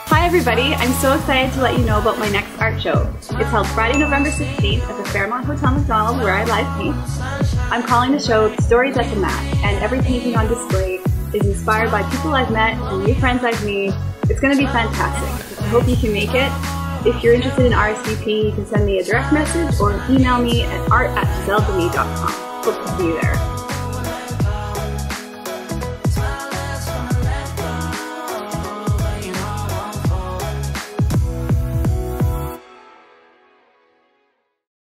Hi everybody, I'm so excited to let you know about my next art show. It's held Friday, November 16th at the Fairmont Hotel Macdonald, where I live paint. I'm calling the show Stories at the Mat, and every painting on display is inspired by people I've met and new friends I've made. It's going to be fantastic. I hope you can make it. If you're interested in RSVP, you can send me a direct message or email me at art@giselledenis.com. Hope to see you there.